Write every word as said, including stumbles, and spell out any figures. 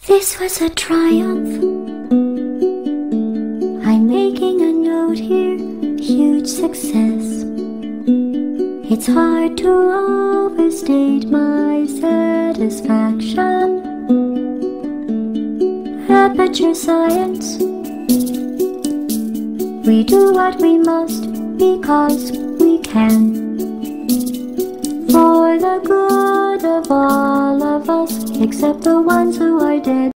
This was a triumph. I'm making a note here, huge success. It's hard to overstate my satisfaction. Aperture Science. We do what we must because we can, for the good of all of us, except the ones who are dead.